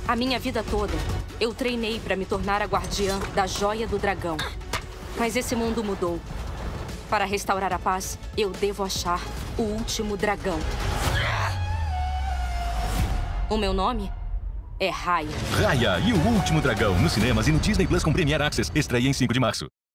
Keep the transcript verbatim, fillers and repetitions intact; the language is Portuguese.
A minha vida toda, eu treinei para me tornar a guardiã da Joia do Dragão. Mas esse mundo mudou. Para restaurar a paz, eu devo achar o último dragão. O meu nome é Raya. Raya e o Último Dragão, nos cinemas e no Disney Plus com Premier Access. Estreia em cinco de março.